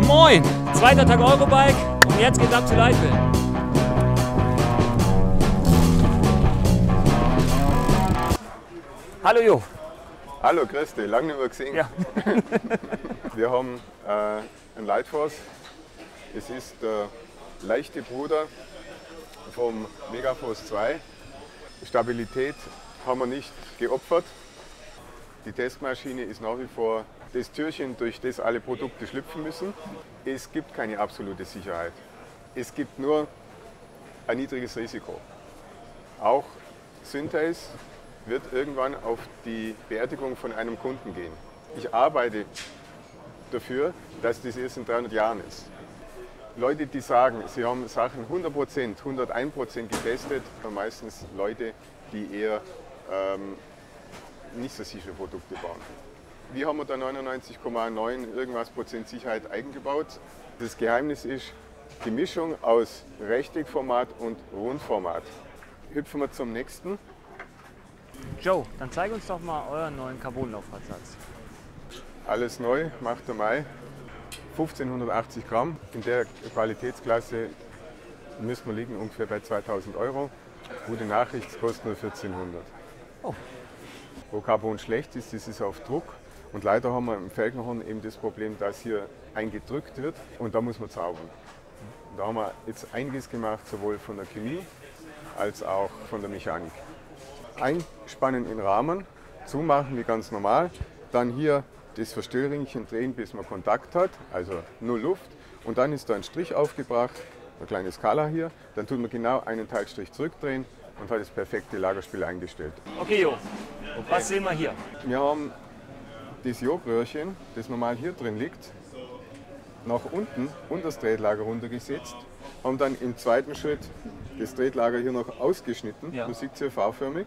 Moin! Zweiter Tag Eurobike und jetzt geht's ab zu Leitwil. Hallo Jo! Hallo, grüß dich, lange nicht mehr gesehen. Ja. Wir haben einen Lightforce. Es ist der leichte Bruder vom Megaforce 2. Stabilität haben wir nicht geopfert. Die Testmaschine ist nach wie vor das Türchen, durch das alle Produkte schlüpfen müssen. Es gibt keine absolute Sicherheit. Es gibt nur ein niedriges Risiko. Auch Synthase wird irgendwann auf die Beerdigung von einem Kunden gehen. Ich arbeite dafür, dass das erst in 300 Jahren ist. Leute, die sagen, sie haben Sachen 100%, 101% getestet, sind meistens Leute, die eher nicht so sichere Produkte bauen. Wir haben da 99,9 irgendwas Prozent Sicherheit eingebaut. Das Geheimnis ist die Mischung aus Rechteckformat und Rundformat. Hüpfen wir zum nächsten. Joe, dann zeig uns doch mal euren neuen Carbonlaufradsatz. Alles neu, macht der Mai. 1580 Gramm. In der Qualitätsklasse müssen wir liegen ungefähr bei 2000 Euro. Gute Nachricht, es kostet nur 1400. Oh. Wo Carbon schlecht ist, das ist auf Druck. Und leider haben wir im Felgenhorn eben das Problem, dass hier eingedrückt wird und da muss man zaubern. Und da haben wir jetzt einiges gemacht, sowohl von der Chemie als auch von der Mechanik. Einspannen in Rahmen, zumachen wie ganz normal, dann hier das Verstellringchen drehen, bis man Kontakt hat, also null Luft. Und dann ist da ein Strich aufgebracht, eine kleine Skala hier. Dann tut man genau einen Teilstrich zurückdrehen und hat das perfekte Lagerspiel eingestellt. Okay Jo, was sehen wir hier? Wir haben das Jogröhrchen, das normal hier drin liegt, nach unten unter das Tretlager runtergesetzt, haben dann im zweiten Schritt das Tretlager hier noch ausgeschnitten, ja. Man sieht es hier V-förmig.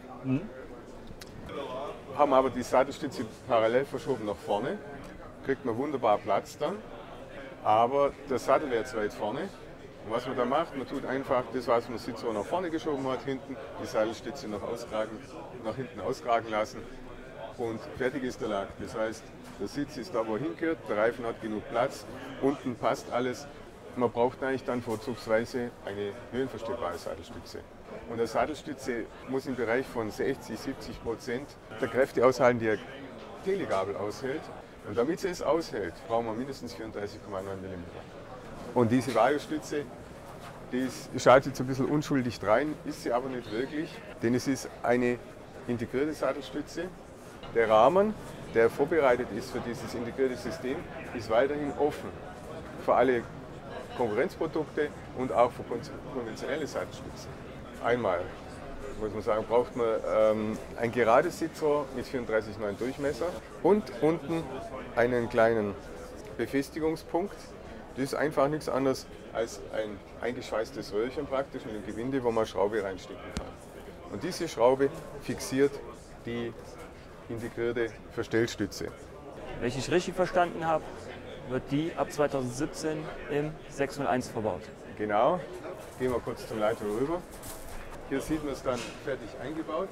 Haben aber die Sattelstütze parallel verschoben nach vorne, kriegt man wunderbar Platz dann, aber der Sattel wäre zu weit vorne. Und was man da macht, man tut einfach das, was man Sitz nach vorne geschoben hat, hinten die Sattelstütze nach hinten auskragen lassen und fertig ist der Lack. Das heißt, der Sitz ist da, wo er hingehört, der Reifen hat genug Platz, unten passt alles. Man braucht eigentlich dann vorzugsweise eine höhenverstellbare Sattelstütze. Und eine Sattelstütze muss im Bereich von 60–70% der Kräfte aushalten, die eine Telegabel aushält. Und damit sie es aushält, brauchen wir mindestens 34,9 mm. Und diese Variostütze, die schaut jetzt ein bisschen unschuldig rein, ist sie aber nicht wirklich, denn es ist eine integrierte Sattelstütze. Der Rahmen, der vorbereitet ist für dieses integrierte System, ist weiterhin offen für alle Konkurrenzprodukte und auch für konventionelle Sattelstützen. Einmal, muss man sagen, braucht man ein gerades Sitzrohr mit 34,9 Durchmesser und unten einen kleinen Befestigungspunkt. Das ist einfach nichts anderes als ein eingeschweißtes Röhrchen praktisch mit einem Gewinde, wo man Schraube reinstecken kann. Und diese Schraube fixiert die integrierte Verstellstütze. Wenn ich richtig verstanden habe, wird die ab 2017 im 601 verbaut. Genau. Gehen wir kurz zum Leiter rüber. Hier sieht man es dann fertig eingebaut.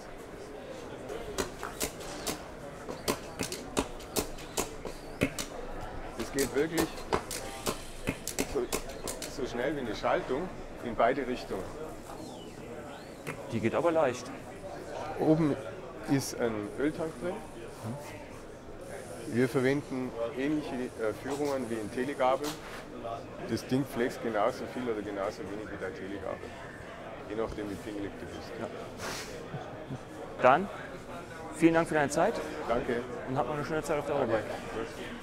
Das geht wirklich so schnell wie eine Schaltung in beide Richtungen. Die geht aber leicht. Oben ist ein Öltank drin. Wir verwenden ähnliche Führungen wie in Telegabel. Das Ding flext genauso viel oder genauso wenig wie der Telegabel. Je nachdem, wie pingelig du bist. Ja. Dann vielen Dank für deine Zeit. Danke. Und habt noch eine schöne Zeit auf der Eurobike. Gut.